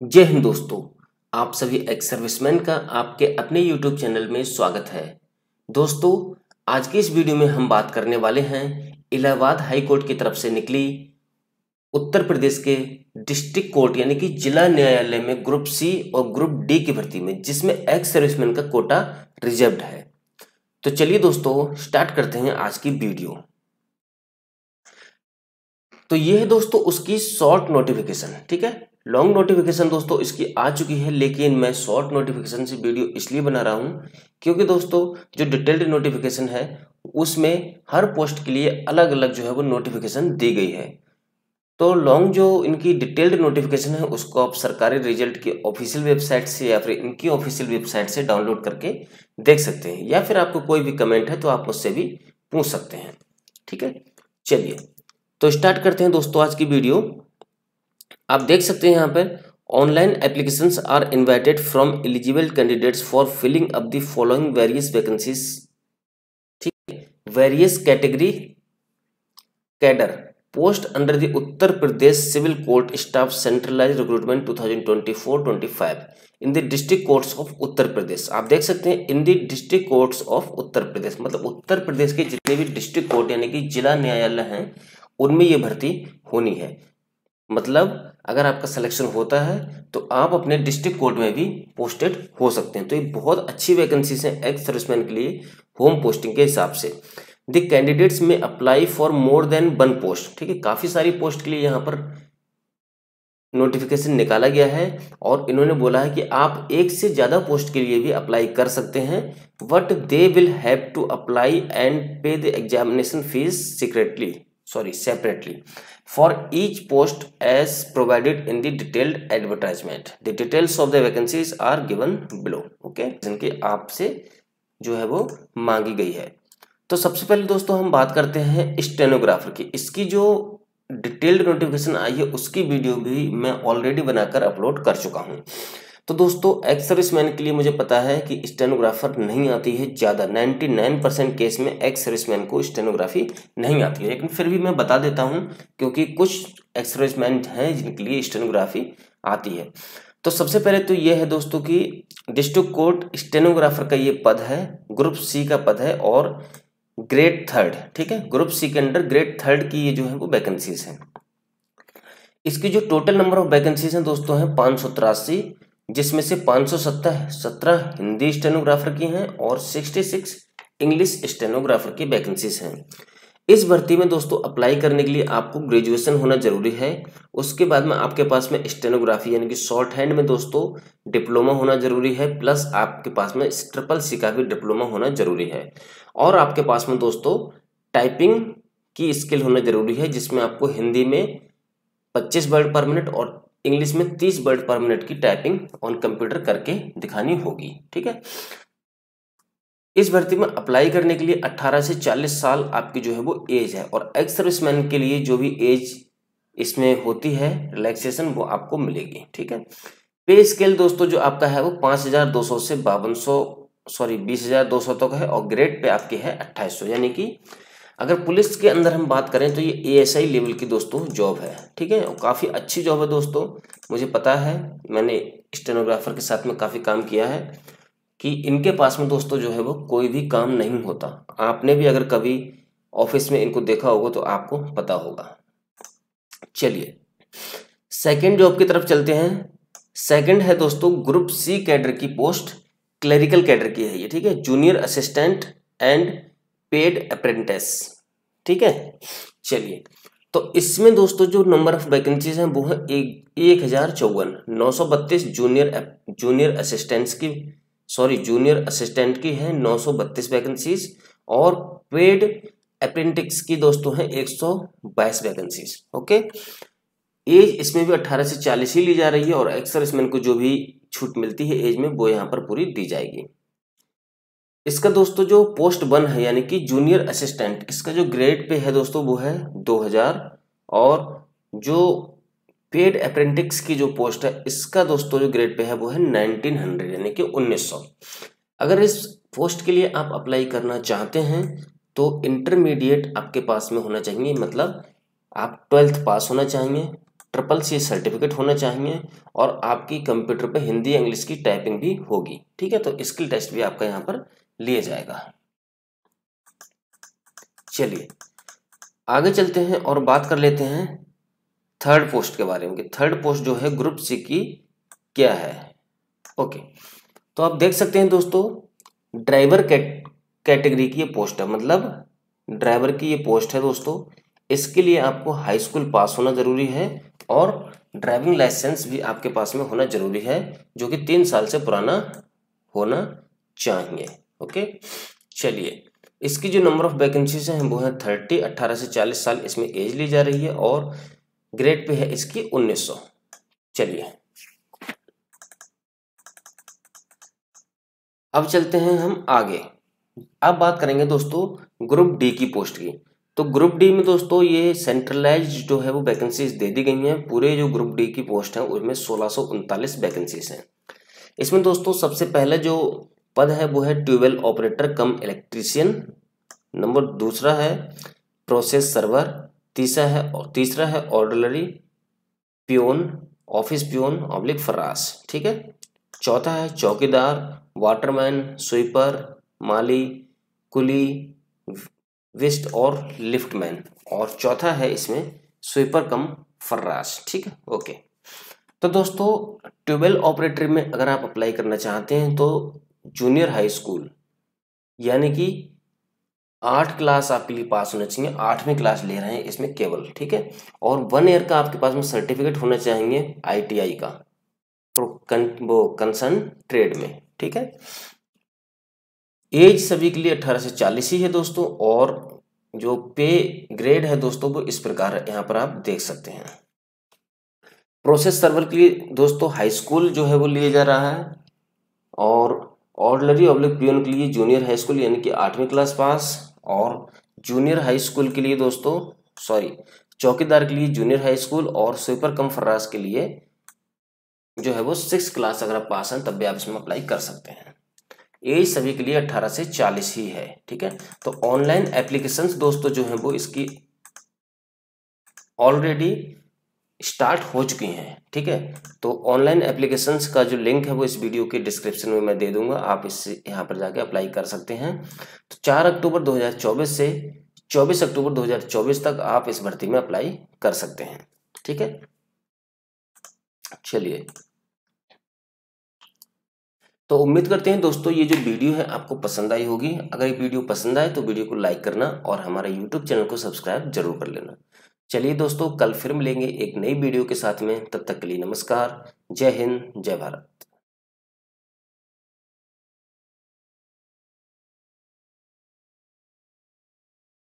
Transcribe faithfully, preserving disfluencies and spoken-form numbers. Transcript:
जय हिंद दोस्तों। आप सभी एक्स सर्विसमैन का आपके अपने यूट्यूब चैनल में स्वागत है। दोस्तों, आज की इस वीडियो में हम बात करने वाले हैं इलाहाबाद हाई कोर्ट की तरफ से निकली उत्तर प्रदेश के डिस्ट्रिक्ट कोर्ट यानी कि जिला न्यायालय में ग्रुप सी और ग्रुप डी की भर्ती में, जिसमें एक्स सर्विसमैन का कोटा रिजर्व्ड है। तो चलिए दोस्तों, स्टार्ट करते हैं आज की वीडियो। तो ये है दोस्तों उसकी शॉर्ट नोटिफिकेशन। ठीक है, लॉन्ग नोटिफिकेशन दोस्तों इसकी आ चुकी है, लेकिन मैं शॉर्ट नोटिफिकेशन से वीडियो इसलिए बना रहा हूँ क्योंकि दोस्तों जो डिटेल्ड नोटिफिकेशन है उसमें हर पोस्ट के लिए अलग अलग जो है वो नोटिफिकेशन दी गई है। तो लॉन्ग जो इनकी डिटेल्ड नोटिफिकेशन है उसको आप सरकारी रिजल्ट की ऑफिशियल वेबसाइट से या फिर इनकी ऑफिशियल वेबसाइट से डाउनलोड करके देख सकते हैं, या फिर आपको कोई भी कमेंट है तो आप मुझसे भी पूछ सकते हैं। ठीक है, चलिए तो स्टार्ट करते हैं दोस्तों आज की वीडियो। आप देख सकते हैं यहाँ पर online applications are invited from eligible candidates for filling up the following various vacancies. ठीक है, various category cadre post under the Uttar Pradesh civil court staff centralised recruitment two thousand twenty four twenty five in the district courts of Uttar Pradesh. आप देख सकते हैं in the district courts of Uttar Pradesh, मतलब उत्तर प्रदेश के जितने भी डिस्ट्रिक्ट कोर्ट यानी कि जिला न्यायालय हैं उनमें ये भर्ती होनी है। मतलब अगर आपका सिलेक्शन होता है तो आप अपने डिस्ट्रिक्ट कोर्ट में भी पोस्टेड हो सकते हैं। तो ये बहुत अच्छी वैकेंसीज हैं एक्स सर्विसमैन के लिए होम पोस्टिंग के हिसाब से। The candidates may apply for more than one post. ठीक है, काफी सारी पोस्ट के लिए यहाँ पर नोटिफिकेशन निकाला गया है और इन्होंने बोला है कि आप एक से ज्यादा पोस्ट के लिए भी अप्लाई कर सकते हैं, but they will have to apply and pay the examination fees secretly sorry separately for each post as provided in the detailed advertisement. The details of the vacancies are given below. Okay, जिनकी आपसे जो है वो मांगी गई है। तो सबसे पहले दोस्तों हम बात करते हैं स्टेनोग्राफर की। इसकी जो डिटेल्ड नोटिफिकेशन आई है उसकी वीडियो भी मैं ऑलरेडी बनाकर अपलोड कर चुका हूं। तो दोस्तों एक्स सर्विसमैन के लिए मुझे पता है कि स्टेनोग्राफर नहीं आती है ज़्यादा, निन्यानवे परसेंट केस में एक्स सर्विसमैन को स्टेनोग्राफी नहीं आती है, लेकिन फिर भी मैं बता देता हूं क्योंकि कुछ एक्स सर्विसमैन हैं जिनके लिए स्टेनोग्राफी आती है। तो सबसे पहले तो ये है दोस्तों कि डिस्ट्रिक्ट कोर्ट स्टेनोग्राफर का ये पद है, ग्रुप सी का पद है और ग्रेड थर्ड। ठीक है, ग्रुप सी के अंडर ग्रेड थर्ड की ये जो है वो वैकेंसीज हैं। इसकी जो टोटल नंबर ऑफ वैकेंसीज हैं दोस्तों है पाँच सौ तिरासी, जिसमें से पाँच सौ सत्तर सत्रह हिंदी स्टेनोग्राफर की हैं और छियासठ इंग्लिश स्टेनोग्राफर की वैकेंसीज हैं। इस भर्ती में दोस्तों अप्लाई करने के लिए आपको ग्रेजुएशन होना जरूरी है। उसके बाद में आपके पास में स्टेनोग्राफी यानी कि शॉर्ट हैंड में दोस्तों डिप्लोमा होना जरूरी है, प्लस आपके पास में ट्रिपल सी का भी डिप्लोमा होना जरूरी है। और आपके पास में दोस्तों टाइपिंग की स्किल होना जरूरी है, जिसमें आपको हिंदी में पच्चीस वर्ड पर मिनट और इंग्लिश में तीस वर्ड पर मिनट की टाइपिंग ऑन कंप्यूटर करके दिखानी होगी। ठीक है, इस भर्ती में अप्लाई करने के लिए अठारह से चालीस साल आपकी जो है वो एज है, और एक्स सर्विसमैन के लिए जो भी एज इसमें होती है रिलैक्सेशन वो आपको मिलेगी। ठीक है, पे स्केल दोस्तों जो आपका है वो पाँच हजार दो सौ से बावन सौ सॉरी बीस हजार दो सौ तक है, और ग्रेड पे आपकी है अट्ठाईस सौ। यानी कि अगर पुलिस के अंदर हम बात करें तो ये एएसआई लेवल की दोस्तों जॉब है। ठीक है, और काफ़ी अच्छी जॉब है दोस्तों, मुझे पता है, मैंने स्टेनोग्राफर के साथ में काफ़ी काम किया है कि इनके पास में दोस्तों जो है वो कोई भी काम नहीं होता। आपने भी अगर कभी ऑफिस में इनको देखा होगा तो आपको पता होगा। चलिए सेकेंड जॉब की तरफ चलते हैं। सेकेंड है दोस्तों ग्रुप सी कैडर की पोस्ट, क्लरिकल कैडर की है ये। ठीक है, junior assistant and paid apprentice. ठीक है, चलिए तो इसमें दोस्तों जो नंबर ऑफ वैकेंसीज हैं वो है एक एक हजार चौवन नौ सौ बत्तीस जूनियर जूनियर असिस्टेंट्स की सॉरी जूनियर असिस्टेंट की है नौ सौ बत्तीस वैकेंसीज, और पेड अप्रेंटिस की दोस्तों है एक सौ बाईस वैकेंसीज। ओके, एज इसमें भी अठारह से चालीस ही ली जा रही है, और एक्स सर्विसमैन को जो भी छूट मिलती है एज में वो यहाँ पर पूरी दी जाएगी। इसका दोस्तों जो पोस्ट वन है यानी कि जूनियर असिस्टेंट, इसका जो ग्रेड पे है दोस्तों वो है दो हजार, और जो पेड अप्रेंटिस की जो पोस्ट है इसका दोस्तों जो ग्रेड पे है वो है नाइनटीन हंड्रेड यानी कि उन्नीस सौ। अगर इस पोस्ट के लिए आप अप्लाई करना चाहते हैं तो इंटरमीडिएट आपके पास में होना चाहिए, मतलब आप ट्वेल्थ पास होना चाहिए। ट्रिपल सी सर्टिफिकेट होना चाहिए और आपकी कंप्यूटर पे हिंदी इंग्लिश की टाइपिंग भी होगी। ठीक है, तो स्किल टेस्ट भी आपका यहाँ पर लिया जाएगा। चलिए आगे चलते हैं और बात कर लेते हैं थर्ड पोस्ट के बारे में कि थर्ड पोस्ट जो है ग्रुप सी की क्या है। ओके, तो आप देख सकते हैं दोस्तों, ड्राइवर कैटेगरी की ये पोस्ट है, मतलब ड्राइवर की ये पोस्ट है दोस्तों। इसके लिए आपको हाई स्कूल पास होना जरूरी है और ड्राइविंग लाइसेंस भी आपके पास में होना जरूरी है, जो कि तीन साल से पुराना होना चाहिए। ओके, चलिए इसकी जो नंबर ऑफ वैकेंसीज हैं वो है थर्टी, अट्ठारह से चालीस साल इसमें एज ली जा रही है और ग्रेड पे है इसकी उन्नीस सौ। चलिए अब चलते हैं हम आगे। अब बात करेंगे दोस्तों ग्रुप डी की पोस्ट की। तो ग्रुप डी में दोस्तों ये सेंट्रलाइज जो है वो वैकेंसीज दे दी गई हैं। पूरे जो ग्रुप डी की पोस्ट है उसमें सोलह सौ उनतालीस वैकेंसीज हैं। इसमें दोस्तों सबसे पहले जो पद है वो है tubewell operator cum electrician, number दूसरा है प्रोसेस सर्वर, तीसरा है तीसरा है ordinary peon, office peon oblique फरास। ठीक है, चौथा है चौकीदार, वाटरमैन, स्वीपर, माली, कुली, विस्ट और लिफ्टमैन, और चौथा है इसमें स्वीपर कम फर्राश। ठीक है, ओके। तो दोस्तों ट्यूबवेल ऑपरेटर में अगर आप अप्लाई करना चाहते हैं तो जूनियर हाई स्कूल यानी कि आठ क्लास आपके लिए पास होना चाहिए, आठवीं क्लास ले रहे हैं इसमें केवल। ठीक है, और वन ईयर का आपके पास में सर्टिफिकेट होना चाहिए आईटीआई का, तो कन, वो कंसर्न ट्रेड में। ठीक है, एज सभी के लिए अठारह से चालीस ही है दोस्तों, और जो पे ग्रेड है दोस्तों वो इस प्रकार है, यहाँ पर आप देख सकते हैं। प्रोसेस सर्वर के लिए दोस्तों हाई स्कूल जो है वो लिया जा रहा है, और ऑर्डिनरी ऑब्लिक पियोन के लिए जूनियर हाई स्कूल यानी कि आठवीं क्लास पास, और जूनियर हाई स्कूल के लिए दोस्तों सॉरी चौकीदार के लिए जूनियर हाई स्कूल, और स्वीपर कम फर्रास के लिए जो है वो सिक्स क्लास अगर आप पास हैं तब भी आप इसमें अप्लाई कर सकते हैं। एज सभी के लिए अठारह से चालीस ही है। ठीक है, तो ऑनलाइन एप्लीकेशंस दोस्तों जो है वो इसकी ऑलरेडी स्टार्ट हो चुकी हैं। ठीक है, तो ऑनलाइन एप्लीकेशंस का जो लिंक है वो इस वीडियो के डिस्क्रिप्शन में मैं दे दूंगा, आप इससे यहाँ पर जाके अप्लाई कर सकते हैं। तो चार अक्टूबर दो हज़ार चौबीस से चौबीस अक्टूबर दो हज़ार चौबीस तक आप इस भर्ती में अप्लाई कर सकते हैं। ठीक है, चलिए तो उम्मीद करते हैं दोस्तों ये जो वीडियो है आपको पसंद आई होगी। अगर ये वीडियो पसंद आए तो वीडियो को लाइक करना और हमारे यूट्यूब चैनल को सब्सक्राइब जरूर कर लेना। चलिए दोस्तों, कल फिर मिलेंगे एक नई वीडियो के साथ में, तब तक के लिए नमस्कार, जय हिंद, जय भारत।